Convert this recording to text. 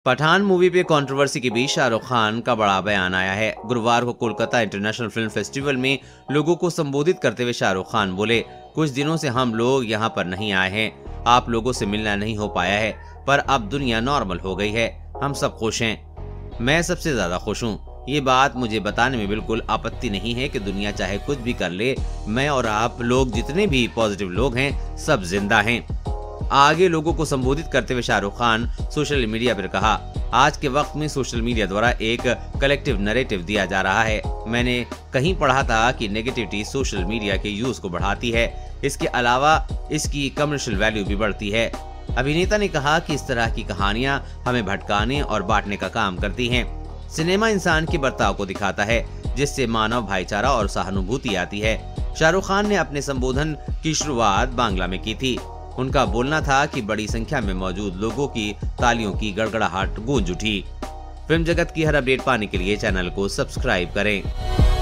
Pathan movie पे controversy के बीच शाहरुख खान का बड़ा बयान आया है। गुरुवार को कोलकाता इंटरनेशनल फिल्म फेस्टिवल में लोगों को संबोधित करते हुए शाहरुख खान बोले, कुछ दिनों से हम लोग यहाँ पर नहीं आए हैं, आप लोगों से मिलना नहीं हो पाया है, पर अब दुनिया नॉर्मल हो गई है, हम सब खुश हैं, मैं सबसे ज्यादा खुश हूँ। ये बात मुझे बताने में बिल्कुल आपत्ति नहीं है कि दुनिया चाहे कुछ भी कर ले, मैं और आप लोग जितने भी पॉजिटिव लोग हैं सब जिंदा हैं। आगे लोगों को संबोधित करते हुए शाहरुख खान सोशल मीडिया पर कहा, आज के वक्त में सोशल मीडिया द्वारा एक कलेक्टिव नैरेटिव दिया जा रहा है। मैंने कहीं पढ़ा था कि नेगेटिविटी सोशल मीडिया के यूज को बढ़ाती है, इसके अलावा इसकी कमर्शियल वैल्यू भी बढ़ती है। अभिनेता ने कहा कि इस तरह की कहानियां हमें भटकाने और बांटने का काम करती हैं। सिनेमा इंसान के बर्ताव को दिखाता है, जिससे मानव भाईचारा और सहानुभूति आती है। शाहरुख खान ने अपने संबोधन की शुरुआत बांग्ला में की थी। उनका बोलना था कि बड़ी संख्या में मौजूद लोगों की तालियों की गड़गड़ाहट गूंज उठी। फिल्म जगत की हर अपडेट पाने के लिए चैनल को सब्सक्राइब करें।